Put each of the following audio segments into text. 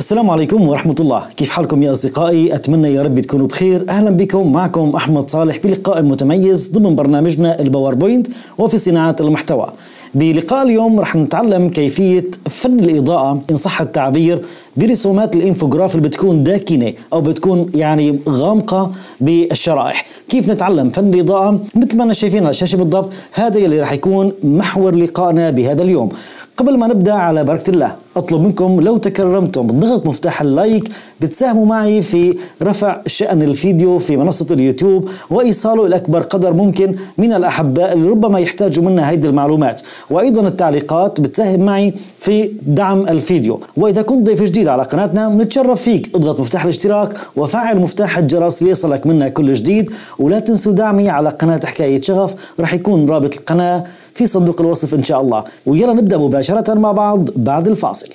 السلام عليكم ورحمة الله. كيف حالكم يا أصدقائي؟ أتمنى يا رب تكونوا بخير. أهلا بكم، معكم أحمد صالح بلقاء متميز ضمن برنامجنا الباوربوينت وفي صناعة المحتوى. بلقاء اليوم رح نتعلم كيفية فن الإضاءة إن صح التعبير برسومات الإنفوغراف اللي بتكون داكنة أو بتكون يعني غامقة بالشرائح. كيف نتعلم فن الإضاءة مثل ما أنا شايفين على الشاشة بالضبط. هذا يلي رح يكون محور لقائنا بهذا اليوم. قبل ما نبدأ على بركة الله أطلب منكم لو تكرمتم بضغط مفتاح اللايك بتساهموا معي في رفع شأن الفيديو في منصة اليوتيوب وإيصاله لأكبر قدر ممكن من الأحباء اللي ربما يحتاجوا منا هيدي المعلومات، وأيضا التعليقات بتساهم معي في دعم الفيديو. وإذا كنت ضيف جديد على قناتنا بنتشرف فيك اضغط مفتاح الاشتراك وفعل مفتاح الجرس ليصلك منا كل جديد، ولا تنسوا دعمي على قناة حكاية شغف، رح يكون رابط القناة في صندوق الوصف إن شاء الله. ويلا نبدأ مباشرة مع بعض بعد الفاصل.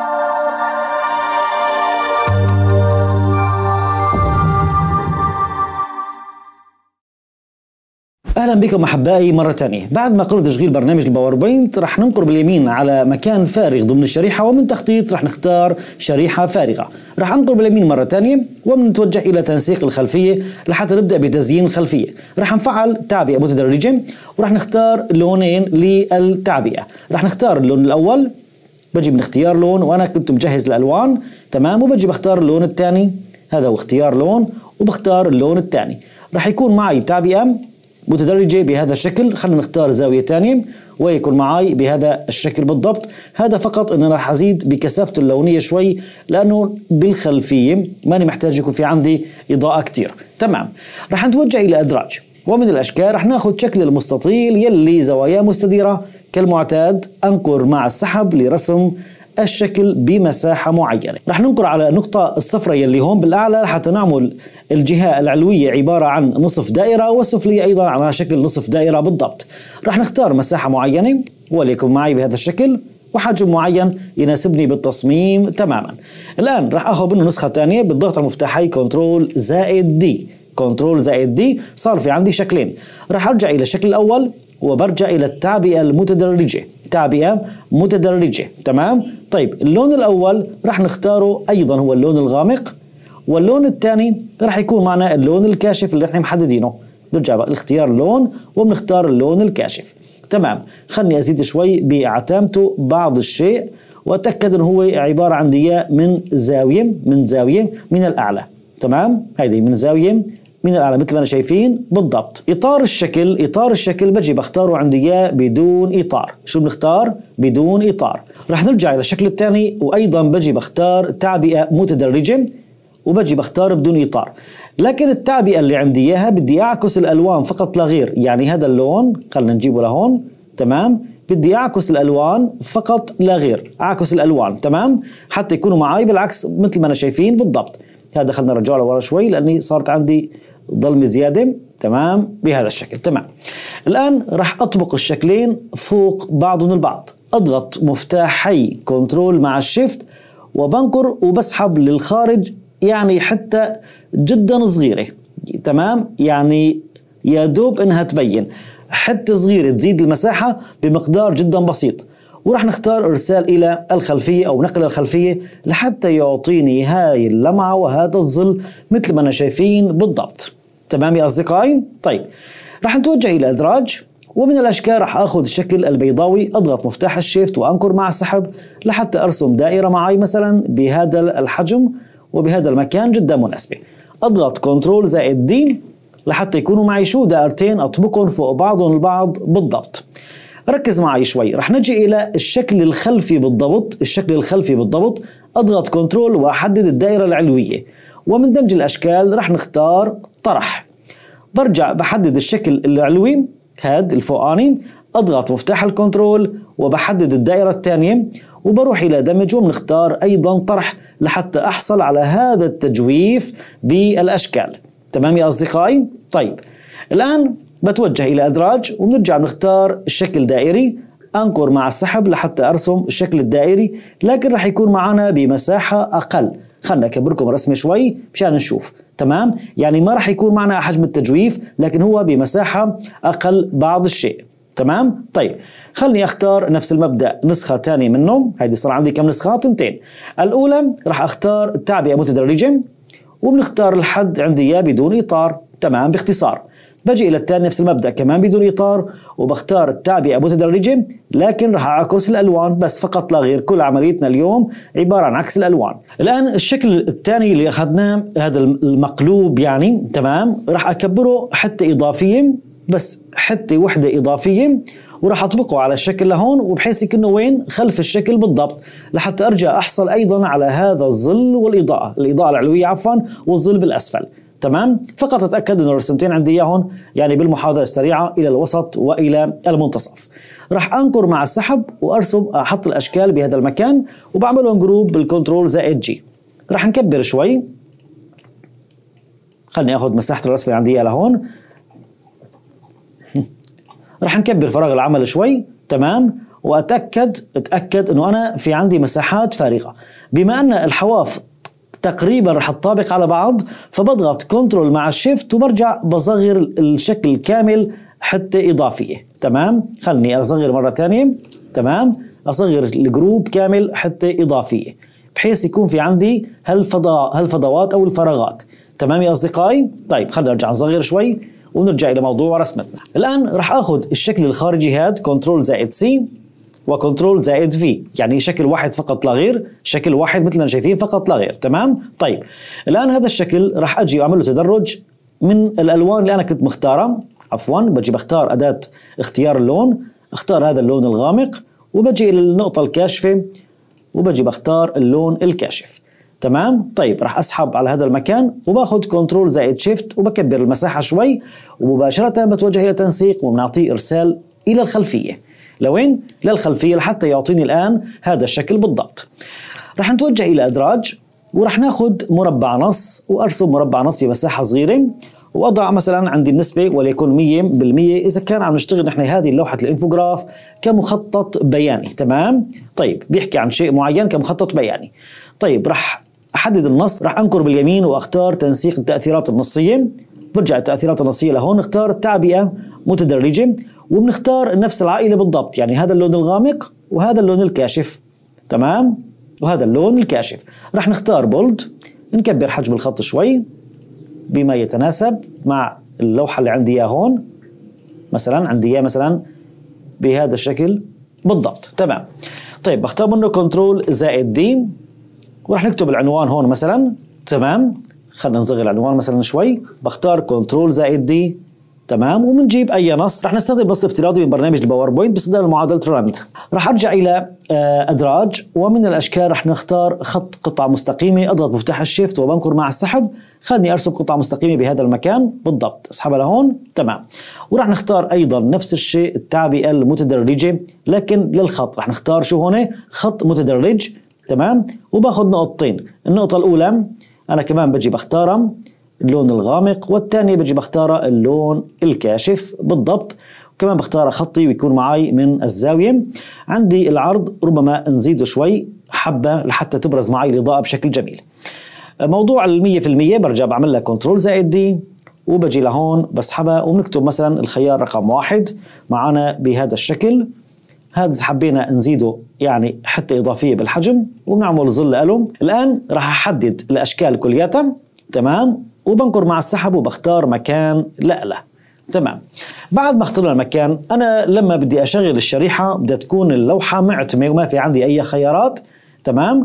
اهلا بكم احبائي مره ثانيه. بعد ما قمنا تشغيل برنامج الباوربوينت رح ننقر باليمين على مكان فارغ ضمن الشريحه، ومن تخطيط رح نختار شريحه فارغه. رح انقر باليمين مره ثانيه وبنتوجه الى تنسيق الخلفيه لحتى نبدا بتزيين الخلفيه. رح نفعل تعبئه متدرجه ورح نختار لونين للتعبئه. رح نختار اللون الاول، بجي من اختيار لون وانا كنت مجهز الالوان تمام، وبجي بختار اللون الثاني، هذا هو اختيار لون، وبختار اللون الثاني. رح يكون معي تعبئه متدرجة بهذا الشكل. خلينا نختار زاوية ثانية ويكون معي بهذا الشكل بالضبط. هذا فقط ان راح ازيد بكثافته اللونية شوي لانه بالخلفية ماني محتاج يكون في عندي اضاءة كتير. تمام، راح نتوجه الى ادراج، ومن الاشكال راح ناخذ شكل المستطيل يلي زواياه مستديرة كالمعتاد. انقر مع السحب لرسم الشكل بمساحة معينة. رح ننقر على النقطة الصفراء يلي هون بالأعلى حتى نعمل الجهة العلوية عبارة عن نصف دائرة والسفلية أيضا على شكل نصف دائرة بالضبط. رح نختار مساحة معينة وليكن معي بهذا الشكل وحجم معين يناسبني بالتصميم تماما. الآن رح أخذ منه نسخة ثانية بالضغط على مفتاحي كنترول زائد دي. كنترول زائد دي صار في عندي شكلين. رح أرجع إلى الشكل الأول وبرجع إلى التعبئة المتدرجة، تعبئة متدرجة تمام. طيب اللون الأول رح نختاره أيضا هو اللون الغامق، واللون الثاني رح يكون معنا اللون الكاشف اللي احنا محددينه. برجع بقى الاختيار اللون وبنختار اللون الكاشف تمام. خلني أزيد شوي بعتامته بعض الشيء وأتأكد أنه هو عبارة عن ضياء من زاوية من الأعلى تمام. هيدي من زاوية من الأعلى مثل ما أنا شايفين بالضبط. إطار الشكل بجي بختاره عندي إياه بدون إطار. شو بنختار؟ بدون إطار. رح نرجع إلى الشكل الثاني وأيضا بجي بختار تعبئة متدرجة وبجي بختار بدون إطار. لكن التعبئة اللي عندي إياها بدي أعكس الألوان فقط لا غير. يعني هذا اللون خلينا نجيبه لهون تمام، بدي أعكس الألوان فقط لا غير، أعكس الألوان تمام حتى يكونوا معي بالعكس مثل ما أنا شايفين بالضبط. هذا خلنا نرجعه لورا شوي لأني صارت عندي ظلمة زيادة تمام بهذا الشكل تمام. الآن راح أطبق الشكلين فوق بعضهم البعض. أضغط مفتاحي كنترول مع الشيفت وبنقر وبسحب للخارج يعني حتى جدا صغيرة تمام، يعني يا دوب إنها تبين حتى صغيرة تزيد المساحة بمقدار جدا بسيط. ورح نختار إرسال إلى الخلفية أو نقل الخلفية لحتى يعطيني هاي اللمعة وهذا الظل مثل ما أنا شايفين بالضبط تمام يا أصدقائي. طيب رح نتوجه إلى إدراج، ومن الأشكال رح أخذ الشكل البيضاوي. أضغط مفتاح الشيفت وأنقر مع السحب لحتى أرسم دائرة معي مثلا بهذا الحجم وبهذا المكان جدا مناسبة. أضغط كنترول زائد دي لحتى يكونوا معي شو دائرتين أطبقهم فوق بعضهم البعض بالضبط. ركز معي شوي. رح نجي إلى الشكل الخلفي بالضبط. أضغط كنترول وأحدد الدائرة العلوية، ومن دمج الأشكال رح نختار طرح. برجع بحدد الشكل العلوي هاد الفوقاني، أضغط مفتاح الكنترول وبحدد الدائرة الثانية وبروح إلى دمج وبنختار أيضا طرح لحتى أحصل على هذا التجويف بالأشكال تمام يا أصدقائي. طيب الآن بتوجه إلى أدراج وبنرجع بنختار الشكل دائري. أنقر مع السحب لحتى أرسم الشكل الدائري لكن رح يكون معنا بمساحة أقل. خلنا أكبركم رسمة شوي مشان نشوف تمام. يعني ما رح يكون معنا حجم التجويف لكن هو بمساحة أقل بعض الشيء تمام. طيب خلني اختار نفس المبدأ نسخة ثانية منه. هيدي صار عندي كم نسخة؟ تنتين. الأولى راح اختار التعبئة متدرجة وبنختار الحد عندي اياه بدون إطار. تمام. باختصار بجي إلى الثاني نفس المبدأ كمان بدون إطار وبختار التعبئة متدرجة، لكن راح أعكس الألوان بس فقط لا غير. كل عمليتنا اليوم عبارة عن عكس الألوان. الآن الشكل الثاني اللي أخذناه هذا المقلوب يعني تمام، راح أكبره حتة إضافية، بس حتة وحدة إضافية، وراح أطبقه على الشكل لهون وبحيث يكون وين خلف الشكل بالضبط، لحتى أرجع أحصل أيضا على هذا الظل والإضاءة، الإضاءة العلوية عفوا والظل بالأسفل. تمام. فقط اتاكد انه الرسمتين عندي اياهم يعني بالمحاذاه السريعه الى الوسط والى المنتصف. راح انقر مع السحب وارسم احط الاشكال بهذا المكان وبعملهم جروب بالكنترول زائد جي. راح نكبر شوي، خلني اخذ مساحه الرسمه عندي اياها لهون. راح نكبر فراغ العمل شوي. تمام. اتاكد انه انا في عندي مساحات فارغه. بما ان الحواف تقريبا رح تطابق على بعض فبضغط كنترول مع الشيفت وبرجع بصغر الشكل كامل حتى إضافية. تمام. خلني أصغر مرة ثانية. تمام. أصغر الجروب كامل حتى إضافية بحيث يكون في عندي هالفضوات أو الفراغات. تمام يا أصدقائي. طيب خلينا نرجع نصغر شوي ونرجع إلى موضوع رسمتنا. الآن رح أخذ الشكل الخارجي هاد كنترول زائد سي وكنترول زائد في، يعني شكل واحد فقط لا غير، شكل واحد مثلنا شايفين فقط لا غير. تمام. طيب الآن هذا الشكل راح أجي وأعمل له تدرج من الألوان اللي أنا كنت مختارها. عفوا بجي بختار أداة اختيار اللون، اختار هذا اللون الغامق وبجي إلى النقطة الكاشفة وبجي بختار اللون الكاشف. تمام. طيب راح أسحب على هذا المكان وباخذ كنترول زائد شيفت وبكبر المساحة شوي ومباشرة بتوجه إلى تنسيق وبنعطيه إرسال إلى الخلفية. لوين؟ للخلفية لحتى يعطيني الآن هذا الشكل بالضبط. رح نتوجه إلى إدراج ورح ناخذ مربع نص وأرسم مربع نص بمساحة صغيرة وأضع مثلا عندي النسبة وليكن 100% إذا كان عم نشتغل نحن هذه لوحة الإنفوغراف كمخطط بياني. تمام. طيب بيحكي عن شيء معين كمخطط بياني. طيب رح أحدد النص، رح أنكر باليمين وأختار تنسيق التأثيرات النصية. برجع التأثيرات النصية لهون، نختار تعبئة متدرجة وبنختار نفس العائلة بالضبط، يعني هذا اللون الغامق وهذا اللون الكاشف. تمام. وهذا اللون الكاشف. رح نختار بولد، نكبر حجم الخط شوي بما يتناسب مع اللوحة اللي عندي اياها هون. مثلا عندي اياه مثلا بهذا الشكل بالضبط. تمام. طيب بختار منه كنترول زائد دي ورح نكتب العنوان هون مثلا. تمام. خلينا نصغر العنوان مثلا شوي، بختار كنترول زائد دي. تمام. وبنجيب اي نص، رح نستخدم نص افتراضي من برنامج الباوربوينت باستخدام معادله راند. رح ارجع الى ادراج ومن الاشكال رح نختار خط قطعه مستقيمه، اضغط مفتاح الشيفت وبنكر مع السحب. خلني ارسم قطعه مستقيمه بهذا المكان بالضبط، اسحبها لهون. تمام. ورح نختار ايضا نفس الشيء التعبئه المتدرجه لكن للخط، رح نختار شو هون؟ خط متدرج. تمام. وباخذ نقطتين، النقطه الاولى انا كمان بجي بختارها اللون الغامق والثاني بجي بختار اللون الكاشف بالضبط، وكمان بختار خطي ويكون معي من الزاوية. عندي العرض ربما نزيده شوي حبة لحتى تبرز معي الإضاءة بشكل جميل. موضوع 100% برجع بعمل لها كنترول زائد دي وبجي لهون بسحبها وبنكتب مثلا الخيار رقم 1 معنا بهذا الشكل. هذا حبينا نزيده يعني حتى إضافية بالحجم وبنعمل ظل له. الآن راح أحدد الأشكال كلياتها. تمام. وبنكر مع السحب وبختار مكان لأله. تمام. بعد ما اخترنا المكان أنا لما بدي أشغل الشريحة بدها تكون اللوحة معتمة وما في عندي أي خيارات. تمام.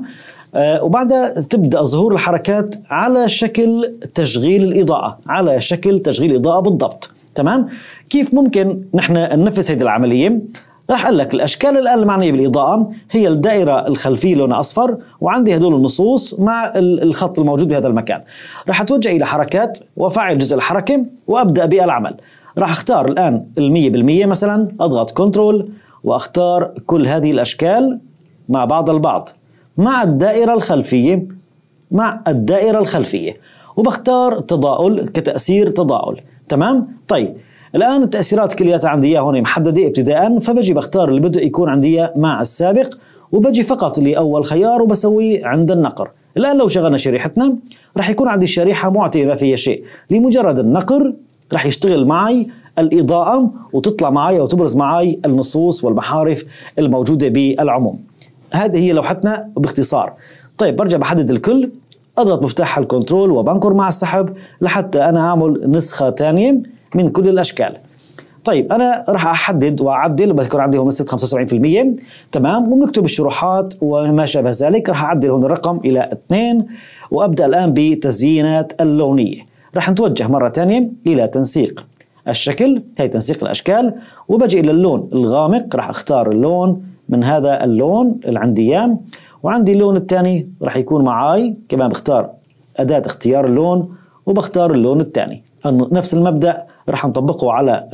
وبعدها تبدأ ظهور الحركات على شكل تشغيل الإضاءة، على شكل تشغيل إضاءة بالضبط. تمام. كيف ممكن نحن ننفذ هذه العملية؟ راح اقول لك الاشكال الان المعنيه بالاضاءه هي الدائره الخلفيه لونها اصفر وعندي هدول النصوص مع الخط الموجود بهذا المكان. راح اتوجه الى حركات وافعل جزء الحركه وابدا بالعمل. راح اختار الان 100% مثلا، اضغط كنترول واختار كل هذه الاشكال مع بعض البعض مع الدائره الخلفيه، مع الدائره الخلفيه، وبختار تضاؤل كتاثير تضاؤل. تمام. طيب الآن التأثيرات كلياتها عندي إياها هون محددة ابتداء، فبجي بختار البدء يكون عندي مع السابق وبجي فقط لأول خيار وبسويه عند النقر. الآن لو شغلنا شريحتنا راح يكون عندي الشريحة معتمة ما فيها شيء، لمجرد النقر راح يشتغل معي الإضاءة وتطلع معي أو تبرز معي النصوص والمحارف الموجودة بالعموم. هذه هي لوحتنا باختصار. طيب برجع بحدد الكل، أضغط مفتاح الكنترول وبنقر مع السحب لحتى أنا أعمل نسخة ثانية من كل الأشكال. طيب أنا راح أحدد وأعدل، بذكر عندي هون نسبة 75%، تمام، وبنكتب الشروحات وما شابه ذلك. راح أعدل هون الرقم إلى 2 وأبدأ الآن بتزيينات اللونية. راح نتوجه مرة ثانية إلى تنسيق الشكل، هي تنسيق الأشكال، وبجي إلى اللون الغامق. راح أختار اللون من هذا اللون اللي عندي إياه، وعندي اللون الثاني راح يكون معاي كمان. بختار أداة اختيار اللون وبختار اللون الثاني. نفس المبدأ راح نطبقه على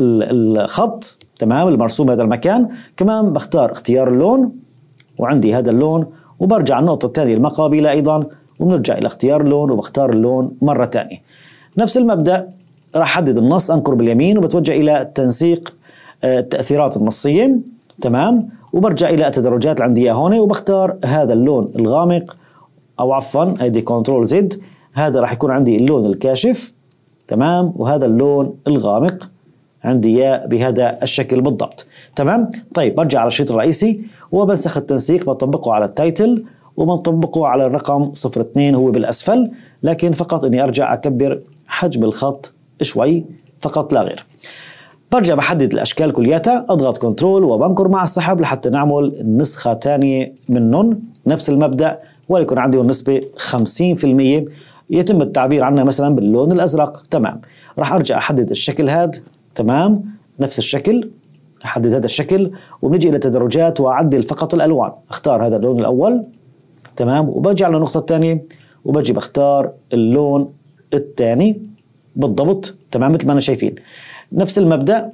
الخط، تمام، المرسوم هذا المكان. كمان بختار اختيار اللون وعندي هذا اللون، وبرجع النقطة الثانية المقابلة أيضا وبنرجع إلى اختيار اللون وبختار اللون مرة ثانية. نفس المبدأ راح أحدد النص، أنقر باليمين وبتوجه إلى تنسيق التأثيرات النصية، تمام، وبرجع إلى التدرجات اللي عندي هون وبختار هذا اللون الغامق، أو عفوا هيدي كنترول زد، هذا راح يكون عندي اللون الكاشف، تمام، وهذا اللون الغامق عندي بهذا الشكل بالضبط، تمام. طيب برجع على الشريط الرئيسي وبنسخ التنسيق، بطبقه على التايتل وبنطبقه على الرقم 02 هو بالأسفل، لكن فقط إني أرجع أكبر حجم الخط شوي فقط لا غير. برجع بحدد الأشكال كلياتها، أضغط كنترول وبنقر مع السحب لحتى نعمل نسخة ثانية منهم. نفس المبدأ وليكن عندي النسبة 50%، يتم التعبير عنها مثلا باللون الأزرق، تمام. راح أرجع أحدد الشكل هذا، تمام، نفس الشكل، أحدد هذا الشكل وبنجي إلى تدرجات وأعدل فقط الألوان. أختار هذا اللون الأول، تمام، وبجي على النقطة الثانية وبجي بختار اللون الثاني بالضبط، تمام، مثل ما أنا شايفين. نفس المبدأ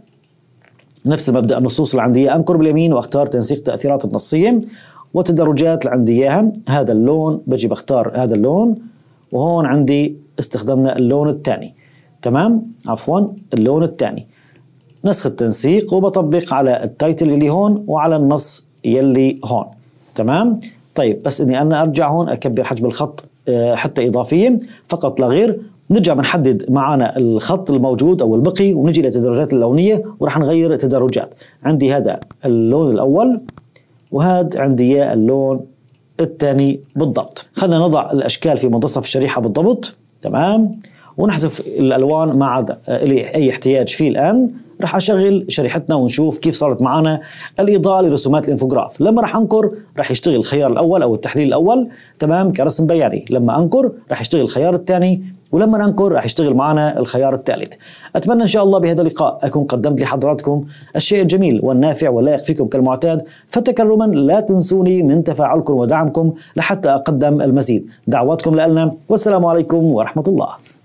النصوص اللي عندي أنقر باليمين واختار تنسيق تأثيرات النصية وتدرجات اللي عندي إياها. هذا اللون بجي بختار هذا اللون، وهون عندي استخدمنا اللون الثاني، تمام، عفوا اللون الثاني. نسخ التنسيق وبطبق على التايتل اللي هون وعلى النص يلي هون، تمام. طيب بس اني انا ارجع هون اكبر حجم الخط حتى اضافيا فقط لا غير. نرجع بنحدد معنا الخط الموجود او البقي ونجي للتدرجات اللونيه وراح نغير التدرجات. عندي هذا اللون الاول وهذا عندي اللون الثاني بالضبط. خلينا نضع الاشكال في منتصف الشريحه بالضبط، تمام، ونحذف الالوان ما عاد لي اي احتياج فيه الان. راح اشغل شريحتنا ونشوف كيف صارت معنا الاضاءه لرسومات الانفوجراف. لما راح انقر راح يشتغل الخيار الاول او التحليل الاول، تمام، كرسم بياني. لما انقر راح يشتغل الخيار الثاني، ولما ننقر راح يشتغل معنا الخيار الثالث. اتمنى ان شاء الله بهذا اللقاء اكون قدمت لحضراتكم الشيء الجميل والنافع واللائق فيكم كالمعتاد. فتكرما لا تنسوني من تفاعلكم ودعمكم لحتى اقدم المزيد. دعواتكم لنا، والسلام عليكم ورحمه الله.